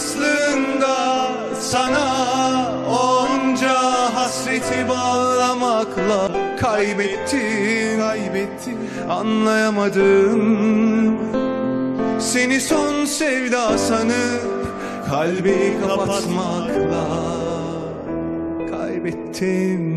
aslında sana onca hasreti bağlamakla kaybettim. Anlayamadım seni son sevda sanıp kalbi kapatmakla kaybettim.